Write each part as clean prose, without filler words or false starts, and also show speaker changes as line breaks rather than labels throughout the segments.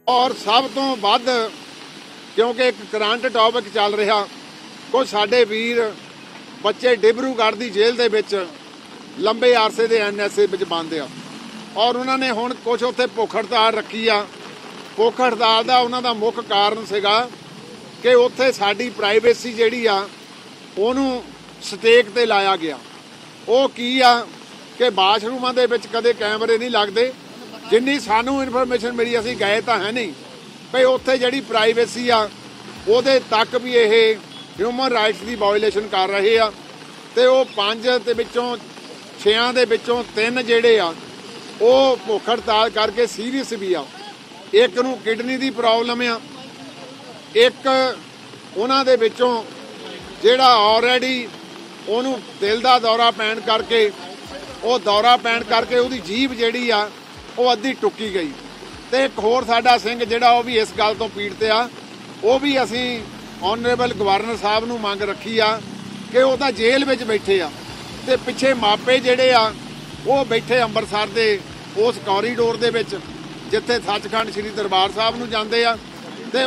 और सब तो वध क्योंकि एक करंट टॉपिक चल रहा, कुछ साडे वीर बच्चे डिब्रूगढ़ की जेल दे विच लंबे अरसे के NSA विच बंद आ और उन्होंने हुण कुछ उत्थे भुख हड़ताल रखी आ। भुख हड़ताल का उन्हों का मुख्य कारण सीगा कि उत्थे साडी प्राइवेसी जिहड़ी आ उहनूं स्टेक ते लाया गया। वो की आ कि बाथरूमां दे विच कदे कैमरे नहीं लगते, जिन्नी सानू इन्फॉर्मेशन मिली असीं गए तो है नहीं भई उत्थे जिहड़ी प्राइवेसी आ उहदे तक भी ये ह्यूमन राइट्स की वायोलेशन कर रहे आ। ते वो 5 दे विचों 6 दे विचों 3 जिहड़े आ वो भुख हड़ताल करके सीरीयस भी आ। एक नूं किडनी की प्रॉब्लम आ, एक उन्हां दे विचों जिहड़ा ऑलरेडी ਉਹਨੂੰ दिल का दौरा पैण करके वो दौरा पैण करके ਉਹਦੀ जीभ ਜਿਹੜੀ ਆ ਉਹ ਅੱਧੀ ਟੁੱਕੀ ਗਈ। ਤੇ ਇੱਕ ਹੋਰ ਸਾਡਾ ਸਿੰਘ ਜਿਹੜਾ ਉਹ ਵੀ ਇਸ ਗੱਲ ਤੋਂ ਪੀੜਤ ਆ, ਉਹ ਵੀ ਅਸੀਂ ਆਨਰੇਬਲ ਗਵਰਨਰ ਸਾਹਿਬ ਨੂੰ ਮੰਗ ਰੱਖੀ ਆ ਕਿ ਉਹ ਤਾਂ ਜੇਲ੍ਹ ਵਿੱਚ ਬੈਠੇ ਆ ਤੇ ਪਿੱਛੇ ਮਾਪੇ ਜਿਹੜੇ ਆ ਉਹ ਬੈਠੇ ਅੰਮ੍ਰਿਤਸਰ ਦੇ ਉਸ ਕੋਰੀਡੋਰ ਦੇ ਵਿੱਚ ਜਿੱਥੇ ਸੱਚਖੰਡ ਸ੍ਰੀ ਦਰਬਾਰ ਸਾਹਿਬ ਨੂੰ ਜਾਂਦੇ ਆ। ਤੇ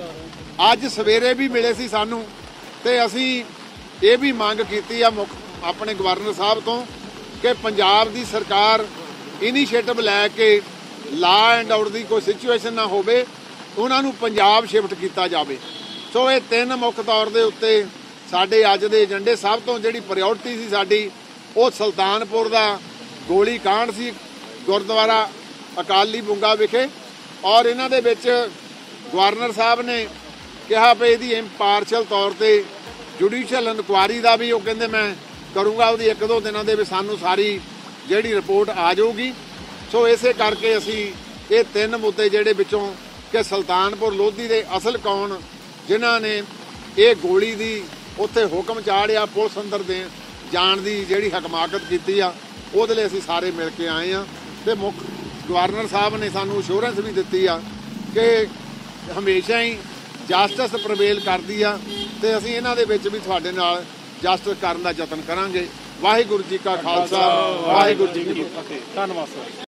ਉਹ ਅੱਜ ਸਵੇਰੇ ਵੀ ਮਿਲੇ ਸੀ ਸਾਨੂੰ ਤੇ ਅਸੀਂ ਇਹ ਵੀ ਮੰਗ ਕੀਤੀ ਆ ਮੁੱਖ ਆਪਣੇ ਗਵਰਨਰ ਸਾਹਿਬ ਤੋਂ ਕਿ ਪੰਜਾਬ ਦੀ ਸਰਕਾਰ ਇਨੀਸ਼ੀਏਟਿਵ ਲੈ ਕੇ ਲਾ ਐਂਡ ਆਰਡਰ ਦੀ ਕੋਈ ਸਿਚੁਏਸ਼ਨ ਨਾ ਹੋਵੇ, ਉਹਨਾਂ ਨੂੰ ਪੰਜਾਬ ਸ਼ਿਫਟ ਕੀਤਾ ਜਾਵੇ। ਸੋ ਇਹ 3 ਮੁੱਖ ਤੌਰ ਦੇ ਉੱਤੇ ਸਾਡੇ ਅੱਜ ਦੇ ਏਜੰਡੇ ਸਭ ਤੋਂ ਜਿਹੜੀ ਪ੍ਰਾਇਓਰਟੀ ਸੀ ਸਾਡੀ ਉਹ ਸੁਲਤਾਨਪੁਰ ਦਾ ਗੋਲੀ ਕਾਂਡ ਸੀ ਗੁਰਦੁਆਰਾ ਅਕਾਲੀ ਬੁੰਗਾ ਵਿਖੇ। ਔਰ ਇਹਨਾਂ ਦੇ ਵਿੱਚ ਗਵਰਨਰ ਸਾਹਿਬ ਨੇ ਕਿਹਾ ਵੀ ਇਹਦੀ ਇੰਪਾਰਸ਼ਲ ਤੌਰ ਤੇ जुडिशियल इनकुआरी का भी वो कहते मैं करूँगा, वो 1-2 दिनों के सानू सारी जी रिपोर्ट आ जाऊगी। सो इस करके असी ये 3 मुद्दे जिहड़े विचों कि सुल्तानपुर लोधी के असल कौन जिन्हां ने ये गोली की उत्थे हुक्म चाढ़िया पुलिस अंदर दे जाण की जिहड़ी हकमाकत की आ, उहदे लई असीं सारे मिल के आए हैं। तो मुख गवर्नर साहब ने सानू अश्योरेंस भी दी आ कि हमेशा ही जस्टिस प्रवेल करती आ ते असीं इन्हां दे विच भी तुहाडे नाल जस्टिस करन दा यतन करांगे। वाहिगुरू जी का खालसा, वाहिगुरू जी की फतेह। धन्नवाद सर।